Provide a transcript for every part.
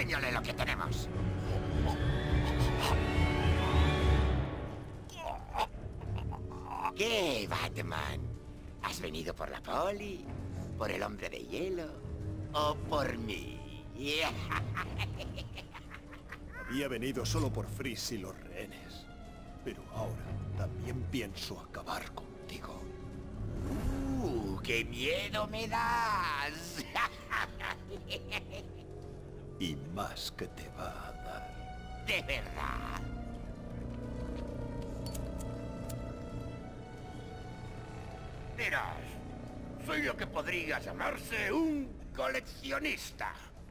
enséñale lo que tenemos. ¿Qué, Batman? ¿Has venido por la poli? ¿Por el hombre de hielo? ¿O por mí? Había venido solo por Freeze y los rehenes. Pero ahora también pienso acabar contigo. ¡Qué miedo me das! Y más que te va a dar. De verdad. Verás, soy lo que podría llamarse un coleccionista.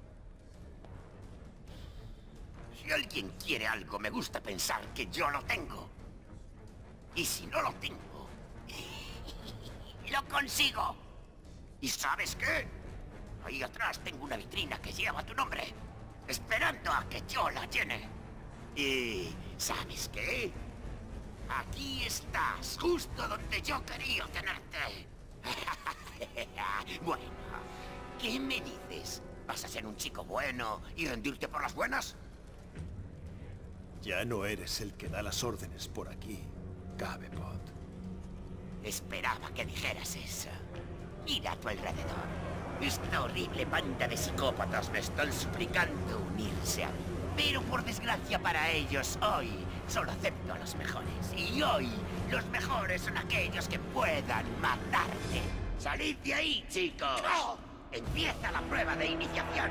Si alguien quiere algo, me gusta pensar que yo lo tengo. Y si no lo tengo, lo consigo. ¿Y sabes qué? Ahí atrás tengo una vitrina que lleva tu nombre, esperando a que yo la llene. ¿Y sabes qué? Aquí estás, justo donde yo quería tenerte. Bueno, ¿qué me dices? ¿Vas a ser un chico bueno y rendirte por las buenas? Ya no eres el que da las órdenes por aquí, Cabepot. Esperaba que dijeras eso. Mira a tu alrededor. Esta horrible banda de psicópatas me están suplicando unirse a mí. Pero por desgracia para ellos, hoy solo acepto a los mejores. Y hoy, los mejores son aquellos que puedan matarte. ¡Salid de ahí, chicos! Empieza la prueba de iniciación.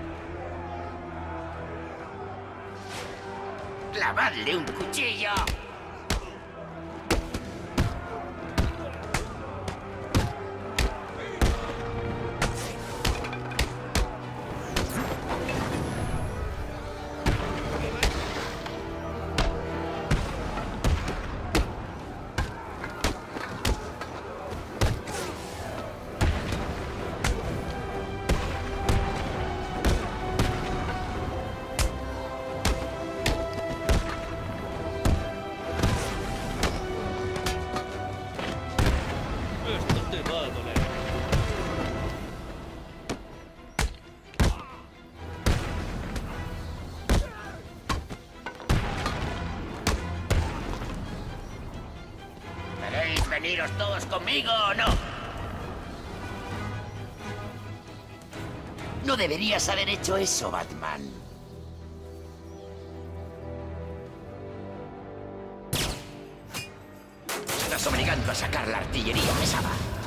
¡Clavadle un cuchillo! ¿Queréis veniros todos conmigo o no? No deberías haber hecho eso, Batman. Estás obligando a sacar la artillería pesada.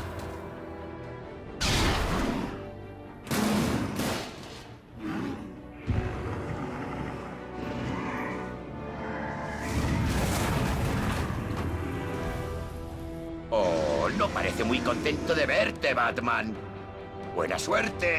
Oh, no parece muy contento de verte, Batman. Buena suerte.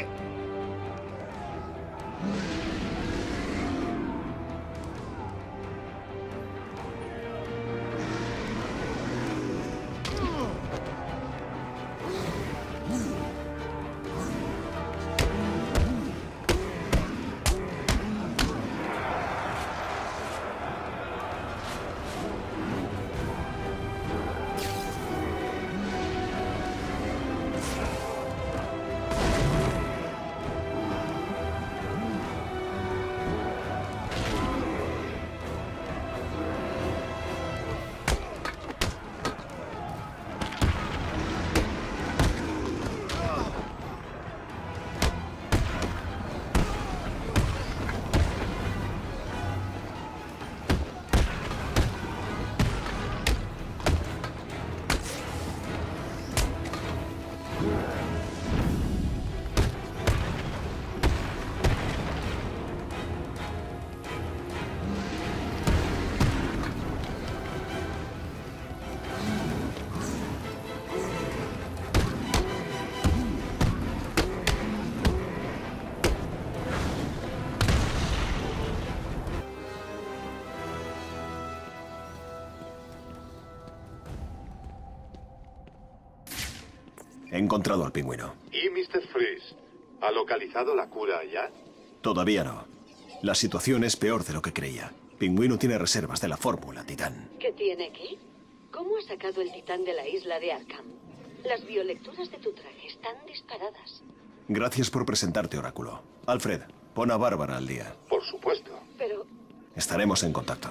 He encontrado al pingüino. ¿Y Mr. Freeze? ¿Ha localizado la cura ya? Todavía no. La situación es peor de lo que creía. Pingüino tiene reservas de la fórmula Titán. ¿Qué tiene qué? ¿Cómo has sacado el Titán de la isla de Arkham? Las biolecturas de tu traje están disparadas. Gracias por presentarte, Oráculo. Alfred, Pon a Bárbara al día. Por supuesto. Pero... Estaremos en contacto.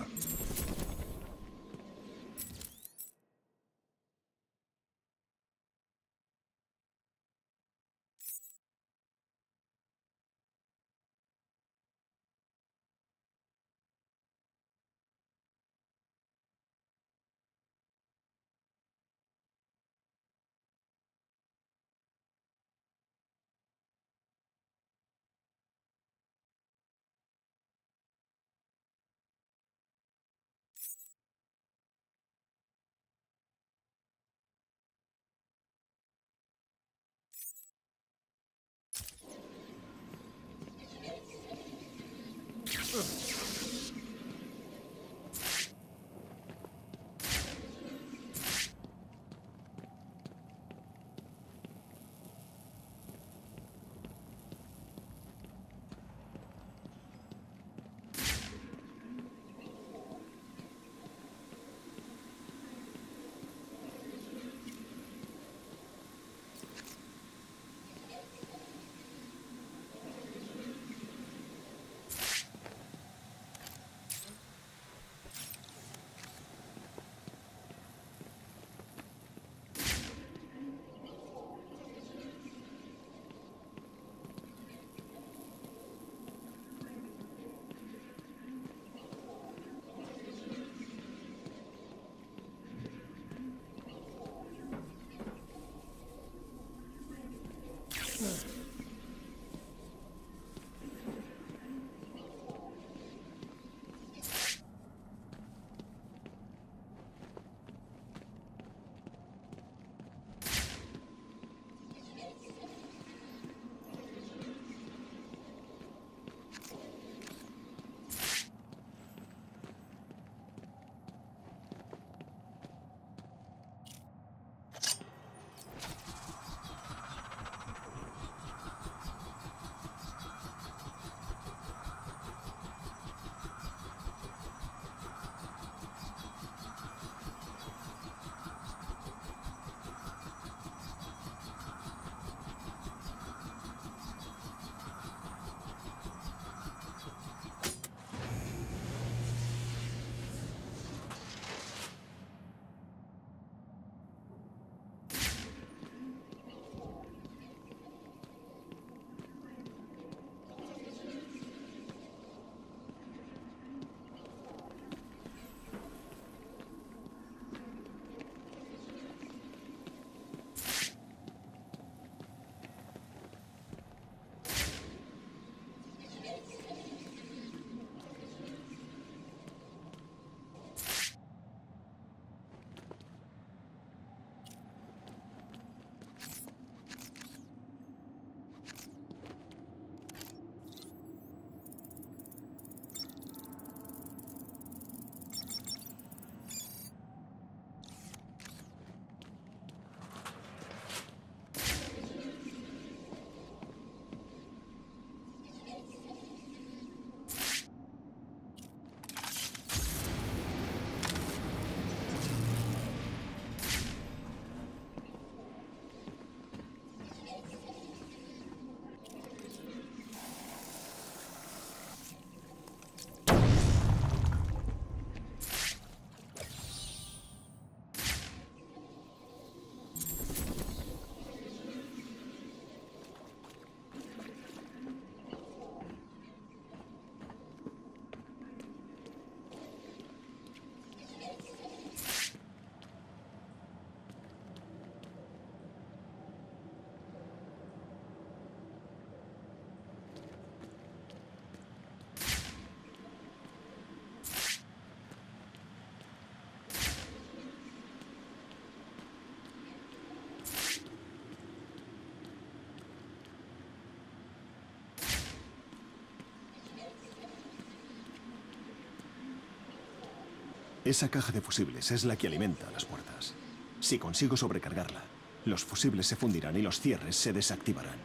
Esa caja de fusibles es la que alimenta las puertas. Si consigo sobrecargarla, los fusibles se fundirán y los cierres se desactivarán.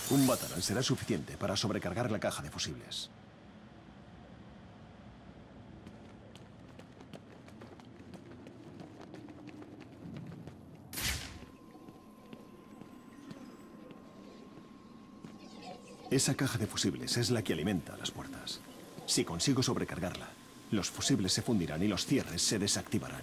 Un batalán será suficiente para sobrecargar la caja de fusibles. Esa caja de fusibles es la que alimenta las puertas. Si consigo sobrecargarla, los fusibles se fundirán y los cierres se desactivarán.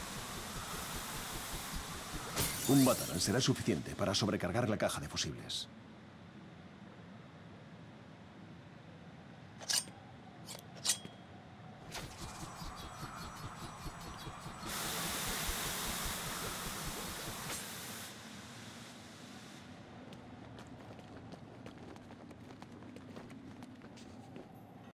Un batalán será suficiente para sobrecargar la caja de fusibles.